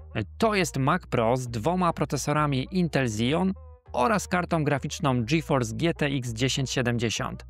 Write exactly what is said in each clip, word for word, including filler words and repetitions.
To jest Mac Pro z dwoma procesorami Intel Xeon oraz kartą graficzną GeForce G T X tysiąc siedemdziesiąt.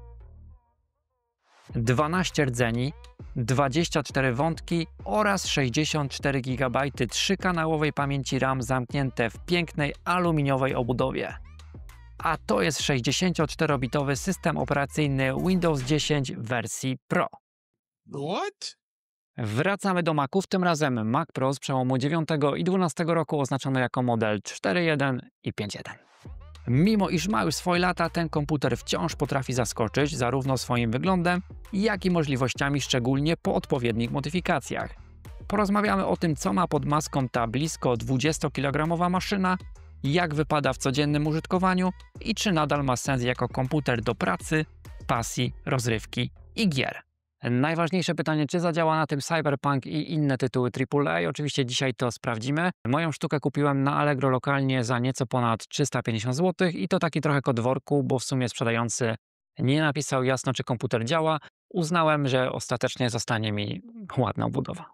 dwanaście rdzeni, dwadzieścia cztery wątki oraz sześćdziesiąt cztery gigabajty trzykanałowej pamięci RAM zamknięte w pięknej aluminiowej obudowie. A to jest sześćdziesięcioczterobitowy system operacyjny Windows dziesięć w wersji Pro. What? Wracamy do Maców, tym razem Mac Pro z przełomu dziewiątego i dwunastego roku oznaczony jako model cztery jeden i pięć jeden. Mimo iż ma już swoje lata, ten komputer wciąż potrafi zaskoczyć zarówno swoim wyglądem, jak i możliwościami, szczególnie po odpowiednich modyfikacjach. Porozmawiamy o tym, co ma pod maską ta blisko dwudziestokilogramowa maszyna, jak wypada w codziennym użytkowaniu i czy nadal ma sens jako komputer do pracy, pasji, rozrywki i gier. Najważniejsze pytanie, czy zadziała na tym Cyberpunk i inne tytuły triple A? Oczywiście dzisiaj to sprawdzimy. Moją sztukę kupiłem na Allegro lokalnie za nieco ponad trzysta pięćdziesiąt złotych i to taki trochę kod worku, bo w sumie sprzedający nie napisał jasno, czy komputer działa. Uznałem, że ostatecznie zostanie mi ładna obudowa.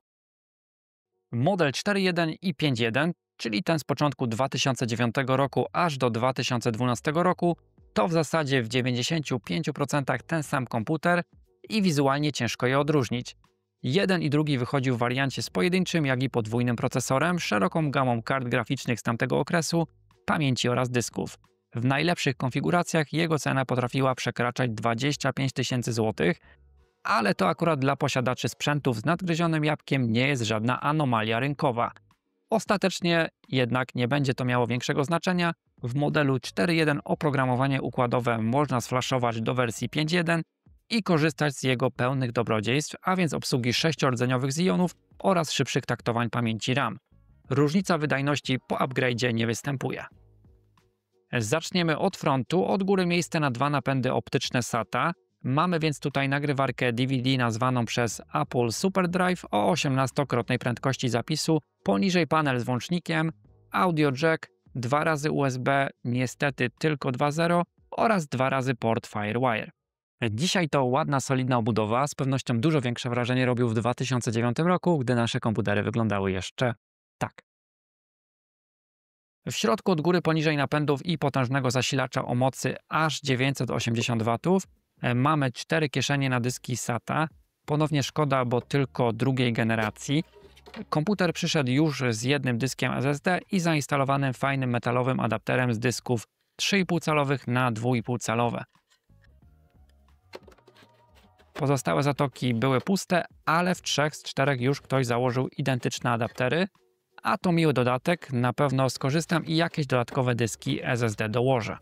Model cztery jeden i pięć jeden, czyli ten z początku dwa tysiące dziewiątego roku aż do dwa tysiące dwunastego roku, to w zasadzie w dziewięćdziesięciu pięciu procentach ten sam komputer i wizualnie ciężko je odróżnić. Jeden i drugi wychodził w wariancie z pojedynczym, jak i podwójnym procesorem, szeroką gamą kart graficznych z tamtego okresu, pamięci oraz dysków. W najlepszych konfiguracjach jego cena potrafiła przekraczać dwadzieścia pięć tysięcy złotych, ale to akurat dla posiadaczy sprzętów z nadgryzionym jabłkiem nie jest żadna anomalia rynkowa. Ostatecznie jednak nie będzie to miało większego znaczenia. W modelu cztery jeden oprogramowanie układowe można sflaszować do wersji pięć jeden i korzystać z jego pełnych dobrodziejstw, a więc obsługi sześciordzeniowych Xeonów oraz szybszych taktowań pamięci RAM. Różnica wydajności po upgrade'zie nie występuje. Zaczniemy od frontu, od góry miejsce na dwa napędy optyczne SATA. Mamy więc tutaj nagrywarkę D V D nazwaną przez Apple SuperDrive o osiemnastokrotnej prędkości zapisu, poniżej panel z włącznikiem, audio jack, dwa razy U S B, niestety tylko dwa zero oraz dwa razy port FireWire. Dzisiaj to ładna, solidna obudowa, z pewnością dużo większe wrażenie robił w dwa tysiące dziewiątym roku, gdy nasze komputery wyglądały jeszcze tak. W środku od góry poniżej napędów i potężnego zasilacza o mocy aż dziewięćset osiemdziesiąt watów mamy cztery kieszenie na dyski SATA. Ponownie szkoda, bo tylko drugiej generacji. Komputer przyszedł już z jednym dyskiem S S D i zainstalowanym fajnym metalowym adapterem z dysków trzy i pół calowych na dwa i pół calowe. Pozostałe zatoki były puste, ale w trzech z czterech już ktoś założył identyczne adaptery, a to miły dodatek, na pewno skorzystam i jakieś dodatkowe dyski S S D dołożę.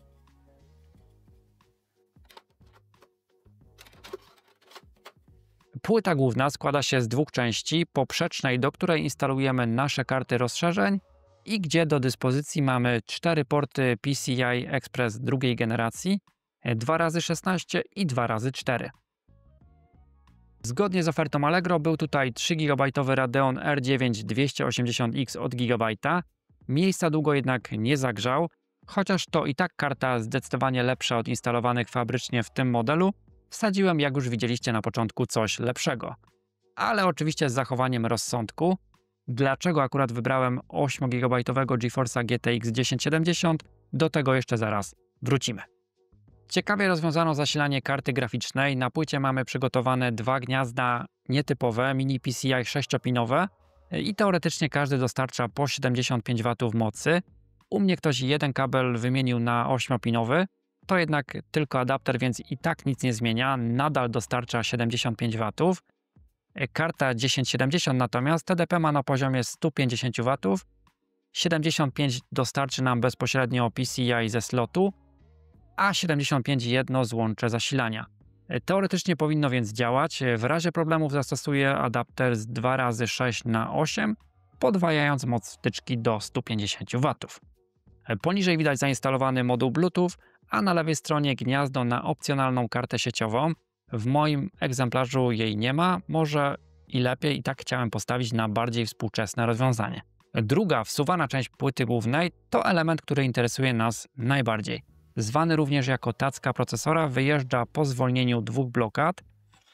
Płyta główna składa się z dwóch części, poprzecznej, do której instalujemy nasze karty rozszerzeń i gdzie do dyspozycji mamy cztery porty P C I Express drugiej generacji, dwa razy szesnaście i dwa razy cztery. Zgodnie z ofertą Allegro był tutaj trzy gigabajtowy Radeon R dziewięć dwieście osiemdziesiąt X od Gigabajta. Miejsca długo jednak nie zagrzał, chociaż to i tak karta zdecydowanie lepsza od instalowanych fabrycznie w tym modelu. Wsadziłem, jak już widzieliście na początku, coś lepszego. Ale oczywiście z zachowaniem rozsądku. Dlaczego akurat wybrałem ośmiogigabajtowego GeForce'a G T X tysiąc siedemdziesiąt? Do tego jeszcze zaraz wrócimy. Ciekawie rozwiązano zasilanie karty graficznej. Na płycie mamy przygotowane dwa gniazda nietypowe, mini P C I sześciopinowe i teoretycznie każdy dostarcza po siedemdziesiąt pięć watów mocy. U mnie ktoś jeden kabel wymienił na ośmiopinowy. To jednak tylko adapter, więc i tak nic nie zmienia. Nadal dostarcza siedemdziesiąt pięć watów. Karta tysiąc siedemdziesiąt natomiast T D P ma na poziomie stu pięćdziesięciu watów. siedemdziesiąt pięć dostarczy nam bezpośrednio P C I ze slotu, a siedemdziesiąt pięć jedno złącze zasilania. Teoretycznie powinno więc działać. W razie problemów zastosuję adapter z dwa razy sześć na osiem, podwajając moc wtyczki do stu pięćdziesięciu watów. Poniżej widać zainstalowany moduł Bluetooth, a na lewej stronie gniazdo na opcjonalną kartę sieciową. W moim egzemplarzu jej nie ma, może i lepiej, i tak chciałem postawić na bardziej współczesne rozwiązanie. Druga wsuwana część płyty głównej to element, który interesuje nas najbardziej. Zwany również jako tacka procesora, wyjeżdża po zwolnieniu dwóch blokad.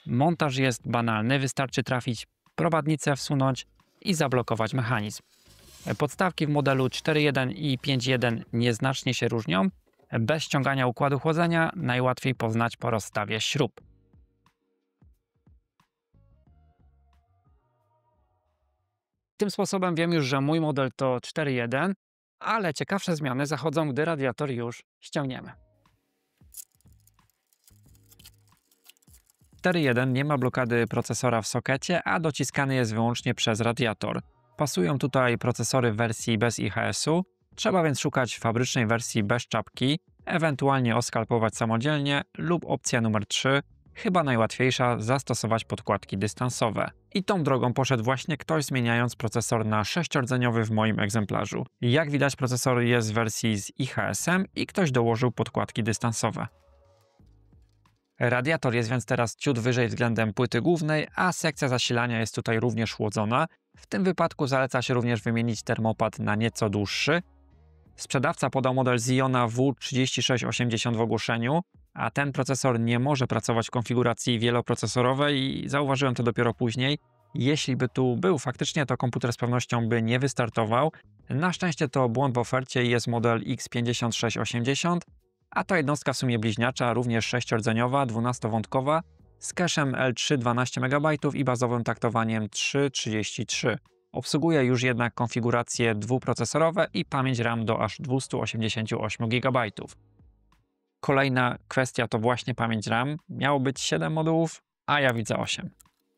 Montaż jest banalny, wystarczy trafić prowadnicę, wsunąć i zablokować mechanizm. Podstawki w modelu cztery jeden i pięć jeden nieznacznie się różnią. Bez ściągania układu chłodzenia najłatwiej poznać po rozstawie śrub. Tym sposobem wiem już, że mój model to cztery jeden, ale ciekawsze zmiany zachodzą, gdy radiator już ściągniemy. cztery jeden nie ma blokady procesora w sokecie, a dociskany jest wyłącznie przez radiator. Pasują tutaj procesory w wersji bez I H S-u, trzeba więc szukać fabrycznej wersji bez czapki, ewentualnie oskalpować samodzielnie lub opcja numer trzy, chyba najłatwiejsza, zastosować podkładki dystansowe. I tą drogą poszedł właśnie ktoś, zmieniając procesor na sześciordzeniowy w moim egzemplarzu. Jak widać, procesor jest w wersji z I H S-em i ktoś dołożył podkładki dystansowe. Radiator jest więc teraz ciut wyżej względem płyty głównej, a sekcja zasilania jest tutaj również chłodzona. W tym wypadku zaleca się również wymienić termopad na nieco dłuższy. Sprzedawca podał model Xeona W trzydzieści sześć osiemdziesiąt w ogłoszeniu, a ten procesor nie może pracować w konfiguracji wieloprocesorowej i zauważyłem to dopiero później. Jeśli by tu był faktycznie, to komputer z pewnością by nie wystartował. Na szczęście to błąd w ofercie i jest model X pięćdziesiąt sześć osiemdziesiąt, a to jednostka w sumie bliźniacza, również sześciordzeniowa, dwunastowątkowa, z cachem L trzy dwanaście megabajtów i bazowym taktowaniem trzy trzydzieści trzy. Obsługuje już jednak konfiguracje dwuprocesorowe i pamięć RAM do aż dwieście osiemdziesiąt osiem gigabajtów. Kolejna kwestia to właśnie pamięć RAM. Miało być siedem modułów, a ja widzę osiem.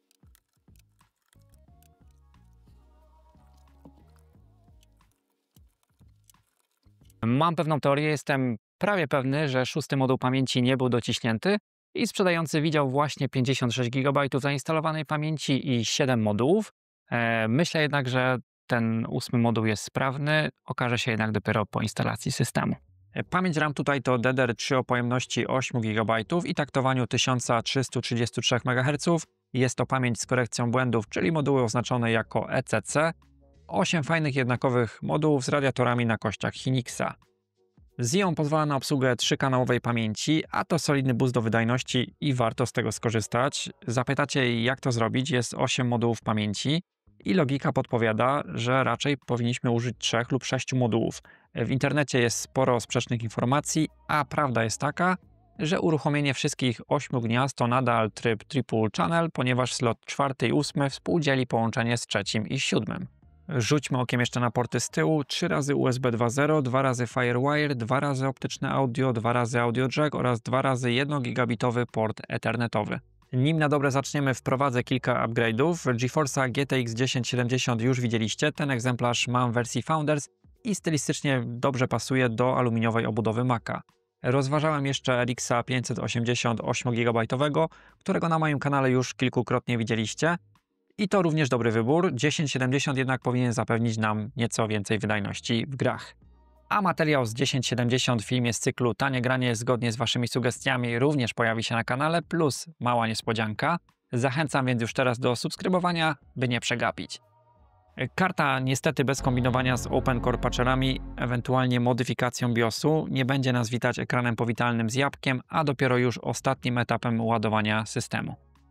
Mam pewną teorię, jestem prawie pewny, że szósty moduł pamięci nie był dociśnięty i sprzedający widział właśnie pięćdziesiąt sześć gigabajtów zainstalowanej pamięci i siedem modułów. E, myślę jednak, że ten ósmy moduł jest sprawny, okaże się jednak dopiero po instalacji systemu. E, pamięć RAM tutaj to D D R trzy o pojemności osiem gigabajtów i taktowaniu tysiąc trzysta trzydzieści trzy megaherców. Jest to pamięć z korekcją błędów, czyli moduły oznaczone jako E C C. osiem fajnych jednakowych modułów z radiatorami na kościach Hinixa. Xeon pozwala na obsługę trzykanałowej pamięci, a to solidny boost do wydajności i warto z tego skorzystać. Zapytacie, jak to zrobić? Jest osiem modułów pamięci i logika podpowiada, że raczej powinniśmy użyć trzech lub sześciu modułów. W internecie jest sporo sprzecznych informacji, a prawda jest taka, że uruchomienie wszystkich ośmiu gniazd to nadal tryb triple channel, ponieważ slot czwarty i ósmy współdzieli połączenie z trzecim i siódmym. Rzućmy okiem jeszcze na porty z tyłu. trzy razy U S B dwa zero, dwa razy Firewire, dwa razy optyczne audio, dwa razy audio jack oraz dwa razy jednogigabitowy port ethernetowy. Nim na dobre zaczniemy, wprowadzę kilka upgrade'ów. GeForce'a G T X tysiąc siedemdziesiąt już widzieliście, ten egzemplarz mam w wersji Founders i stylistycznie dobrze pasuje do aluminiowej obudowy Maca. Rozważałem jeszcze R X pięćset osiemdziesiąt osiem gigabajtowego, którego na moim kanale już kilkukrotnie widzieliście. I to również dobry wybór, tysiąc siedemdziesiąt jednak powinien zapewnić nam nieco więcej wydajności w grach. A materiał z tysiąc siedemdziesiąt w filmie z cyklu Tanie granie zgodnie z waszymi sugestiami również pojawi się na kanale, plus mała niespodzianka. Zachęcam więc już teraz do subskrybowania, by nie przegapić. Karta niestety bez kombinowania z Open Core patcherami, ewentualnie modyfikacją BIOSu, nie będzie nas witać ekranem powitalnym z jabłkiem, a dopiero już ostatnim etapem ładowania systemu.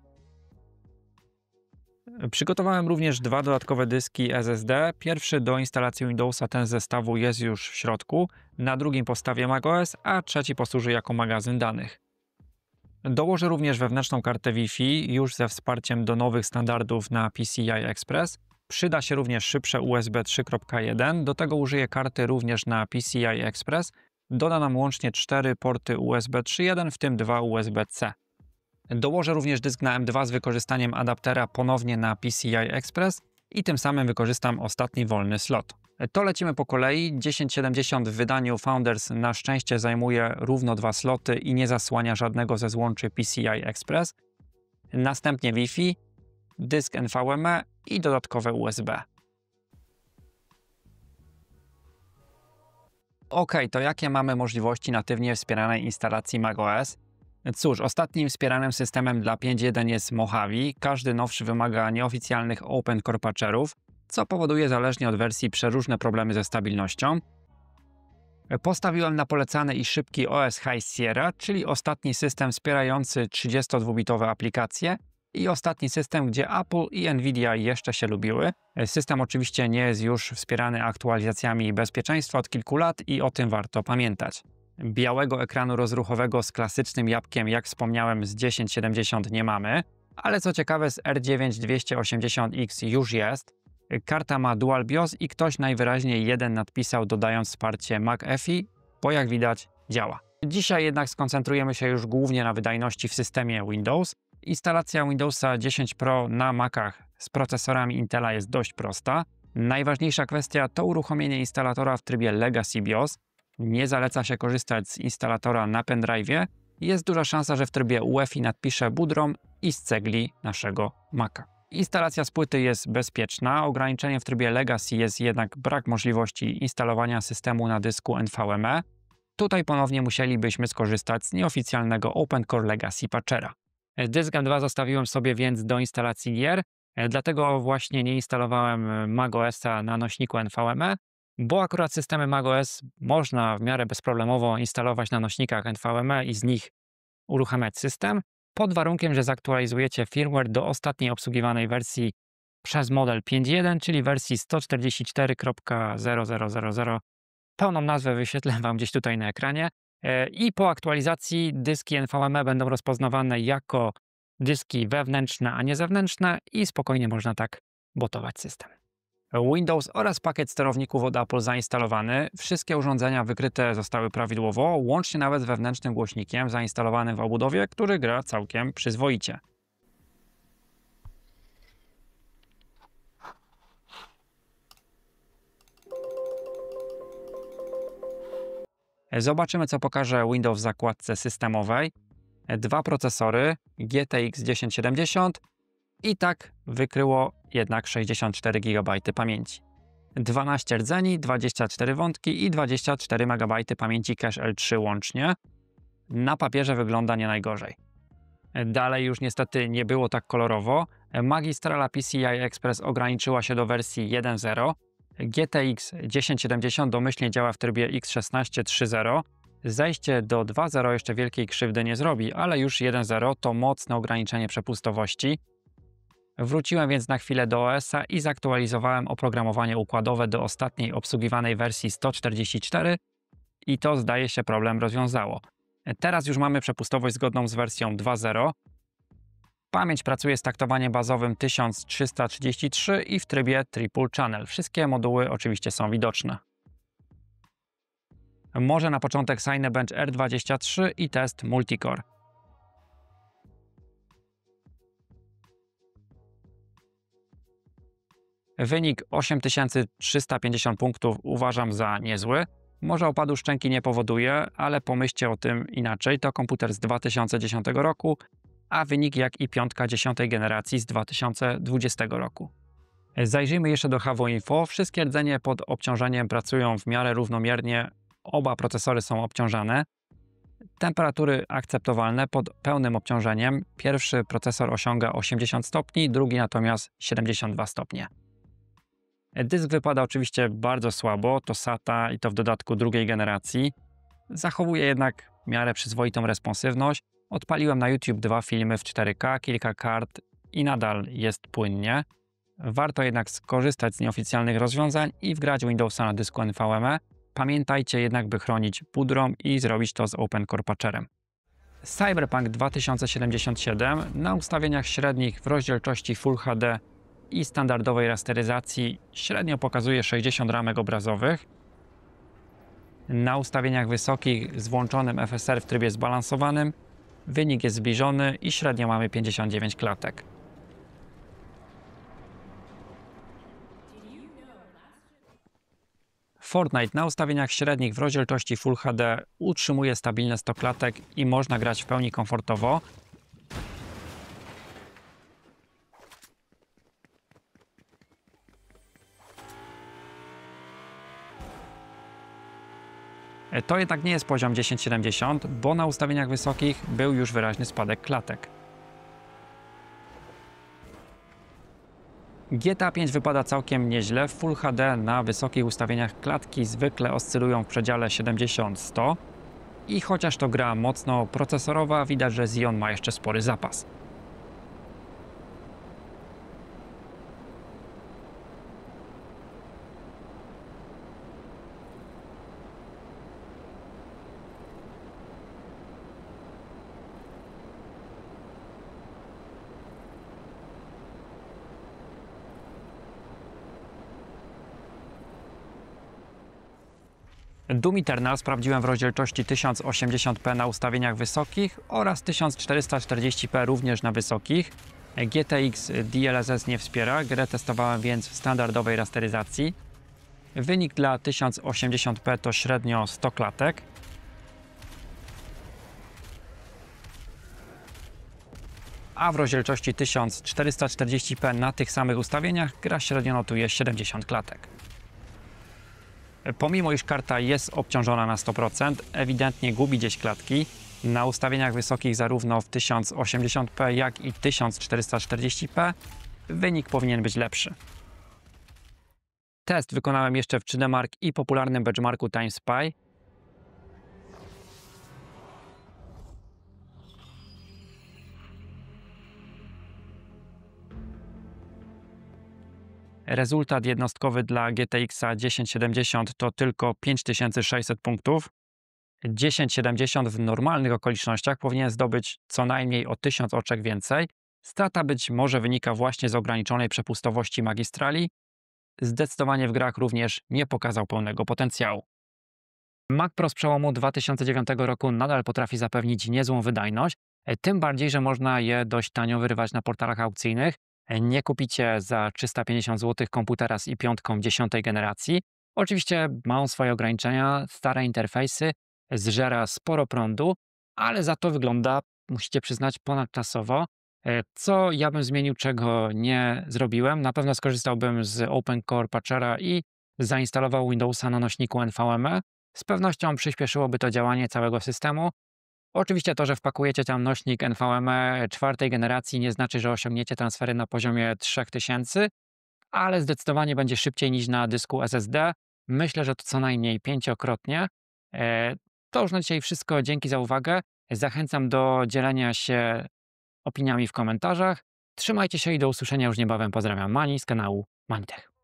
Przygotowałem również dwa dodatkowe dyski S S D. Pierwszy do instalacji Windowsa, ten z zestawu jest już w środku, na drugim postawię macOS, a trzeci posłuży jako magazyn danych. Dołożę również wewnętrzną kartę Wi-Fi, już ze wsparciem do nowych standardów na P C I Express. Przyda się również szybsze U S B trzy kropka jeden, do tego użyję karty również na P C I Express. Doda nam łącznie cztery porty U S B trzy kropka jeden, w tym dwa U S B C. Dołożę również dysk na M dwa z wykorzystaniem adaptera ponownie na P C I Express i tym samym wykorzystam ostatni wolny slot. To lecimy po kolei. tysiąc siedemdziesiąt w wydaniu Founders na szczęście zajmuje równo dwa sloty i nie zasłania żadnego ze złączy P C I Express. Następnie Wi-Fi, dysk N V M e i dodatkowe U S B. Ok, to jakie mamy możliwości natywnie wspieranej instalacji macOS? Cóż, ostatnim wspieranym systemem dla pięć jeden jest Mojave. Każdy nowszy wymaga nieoficjalnych Open Core patcherów, co powoduje zależnie od wersji przeróżne problemy ze stabilnością. Postawiłem na polecany i szybki O S High Sierra, czyli ostatni system wspierający trzydziestodwubitowe aplikacje I ostatni system, gdzie Apple i Nvidia jeszcze się lubiły. System oczywiście nie jest już wspierany aktualizacjami bezpieczeństwa od kilku lat i o tym warto pamiętać. Białego ekranu rozruchowego z klasycznym jabłkiem, jak wspomniałem, z tysiąc siedemdziesiąt nie mamy, ale co ciekawe z R dziewięć dwieście osiemdziesiąt X już jest. Karta ma Dual BIOS i ktoś najwyraźniej jeden nadpisał, dodając wsparcie McAfee, bo jak widać działa. Dzisiaj jednak skoncentrujemy się już głównie na wydajności w systemie Windows. Instalacja Windowsa dziesięć Pro na Macach z procesorami Intela jest dość prosta. Najważniejsza kwestia to uruchomienie instalatora w trybie Legacy BIOS. Nie zaleca się korzystać z instalatora na pendrive'ie. Jest duża szansa, że w trybie U E F I nadpisze boot ROM i z cegli naszego Maca. Instalacja z płyty jest bezpieczna. Ograniczeniem w trybie Legacy jest jednak brak możliwości instalowania systemu na dysku N V M e. Tutaj ponownie musielibyśmy skorzystać z nieoficjalnego OpenCore Legacy Patchera. Dysk M dwa zostawiłem sobie więc do instalacji gier, dlatego właśnie nie instalowałem macOSa na nośniku N V M e, bo akurat systemy macOS można w miarę bezproblemowo instalować na nośnikach N V M e i z nich uruchamiać system, pod warunkiem, że zaktualizujecie firmware do ostatniej obsługiwanej wersji przez model pięć jeden, czyli wersji sto czterdzieści cztery kropka zero zero zero zero. Pełną nazwę wyświetlę Wam gdzieś tutaj na ekranie. I po aktualizacji dyski N V M e będą rozpoznawane jako dyski wewnętrzne, a nie zewnętrzne i spokojnie można tak botować system. Windows oraz pakiet sterowników od Apple zainstalowany. Wszystkie urządzenia wykryte zostały prawidłowo, łącznie nawet z wewnętrznym głośnikiem zainstalowanym w obudowie, który gra całkiem przyzwoicie. Zobaczymy, co pokaże Windows w zakładce systemowej. Dwa procesory G T X tysiąc siedemdziesiąt i tak wykryło jednak sześćdziesiąt cztery gigabajty pamięci. dwanaście rdzeni, dwadzieścia cztery wątki i dwadzieścia cztery megabajty pamięci cache L trzy łącznie. Na papierze wygląda nie najgorzej. Dalej już niestety nie było tak kolorowo. Magistrala P C I Express ograniczyła się do wersji jeden zero. G T X tysiąc siedemdziesiąt domyślnie działa w trybie X szesnaście trzy zero. Zejście do dwa zero jeszcze wielkiej krzywdy nie zrobi, ale już jeden zero to mocne ograniczenie przepustowości. Wróciłem więc na chwilę do O S-a i zaktualizowałem oprogramowanie układowe do ostatniej obsługiwanej wersji sto czterdzieści cztery i to, zdaje się, problem rozwiązało. Teraz już mamy przepustowość zgodną z wersją dwa zero. Pamięć pracuje z taktowaniem bazowym tysiąc trzysta trzydzieści trzy i w trybie Triple Channel. Wszystkie moduły oczywiście są widoczne. Może na początek Cinebench R dwadzieścia trzy i test Multicore. Wynik osiem tysięcy trzysta pięćdziesiąt punktów uważam za niezły. Może opadu szczęki nie powoduje, ale pomyślcie o tym inaczej. To komputer z dwa tysiące dziesiątego roku, a wynik jak i piątka dziesiątej generacji z dwa tysiące dwudziestego roku. Zajrzyjmy jeszcze do Havo Info. Wszystkie rdzenie pod obciążeniem pracują w miarę równomiernie. Oba procesory są obciążane. Temperatury akceptowalne pod pełnym obciążeniem. Pierwszy procesor osiąga osiemdziesiąt stopni, drugi natomiast siedemdziesiąt dwa stopnie. Dysk wypada oczywiście bardzo słabo, to SATA i to w dodatku drugiej generacji. Zachowuje jednak w miarę przyzwoitą responsywność. Odpaliłem na YouTube dwa filmy w cztery K, kilka kart i nadal jest płynnie. Warto jednak skorzystać z nieoficjalnych rozwiązań i wgrać Windowsa na dysku N V M e. Pamiętajcie jednak, by chronić boot ROM i zrobić to z OpenCore Patcherem. Cyberpunk dwa tysiące siedemdziesiąt siedem na ustawieniach średnich w rozdzielczości Full H D i standardowej rasteryzacji średnio pokazuje sześćdziesiąt ramek obrazowych. Na ustawieniach wysokich z włączonym F S R w trybie zbalansowanym wynik jest zbliżony i średnio mamy pięćdziesiąt dziewięć klatek. Fortnite na ustawieniach średnich w rozdzielczości Full H D utrzymuje stabilne sto klatek i można grać w pełni komfortowo. To jednak nie jest poziom tysiąc siedemdziesiąt, bo na ustawieniach wysokich był już wyraźny spadek klatek. G T A pięć wypada całkiem nieźle. W Full H D na wysokich ustawieniach klatki zwykle oscylują w przedziale siedemdziesiąt sto i chociaż to gra mocno procesorowa, widać, że Xeon ma jeszcze spory zapas. Doom Eternal sprawdziłem w rozdzielczości tysiąc osiemdziesiąt p na ustawieniach wysokich oraz tysiąc czterysta czterdzieści p również na wysokich. G T X D L S S nie wspiera, grę testowałem więc w standardowej rasteryzacji. Wynik dla tysiąc osiemdziesiąt p to średnio sto klatek. A w rozdzielczości tysiąc czterysta czterdzieści p na tych samych ustawieniach gra średnio notuje siedemdziesiąt klatek. Pomimo iż karta jest obciążona na sto procent, ewidentnie gubi gdzieś klatki. Na ustawieniach wysokich zarówno w tysiąc osiemdziesiąt p jak i tysiąc czterysta czterdzieści p wynik powinien być lepszy. Test wykonałem jeszcze w trzy D Mark i popularnym benchmarku TimeSpy. Rezultat jednostkowy dla G T X tysiąc siedemdziesiąt to tylko pięć tysięcy sześćset punktów. tysiąc siedemdziesiąt w normalnych okolicznościach powinien zdobyć co najmniej o tysiąc oczek więcej. Strata być może wynika właśnie z ograniczonej przepustowości magistrali. Zdecydowanie w grach również nie pokazał pełnego potencjału. Mac Pro z przełomu dwa tysiące dziewiątego roku nadal potrafi zapewnić niezłą wydajność, tym bardziej, że można je dość tanio wyrywać na portalach aukcyjnych. Nie kupicie za trzysta pięćdziesiąt złotych komputera z i pięć dziesiątej generacji. Oczywiście ma on swoje ograniczenia, stare interfejsy, zżera sporo prądu, ale za to wygląda, musicie przyznać, ponadczasowo. Co ja bym zmienił, czego nie zrobiłem? Na pewno skorzystałbym z Open Core Patchera i zainstalował Windowsa na nośniku N V M e. Z pewnością przyspieszyłoby to działanie całego systemu. Oczywiście to, że wpakujecie tam nośnik N V M e czwartej generacji nie znaczy, że osiągniecie transfery na poziomie trzy tysiące, ale zdecydowanie będzie szybciej niż na dysku S S D. Myślę, że to co najmniej pięciokrotnie. To już na dzisiaj wszystko. Dzięki za uwagę. Zachęcam do dzielenia się opiniami w komentarzach. Trzymajcie się i do usłyszenia już niebawem. Pozdrawiam, Mani z kanału Manitech.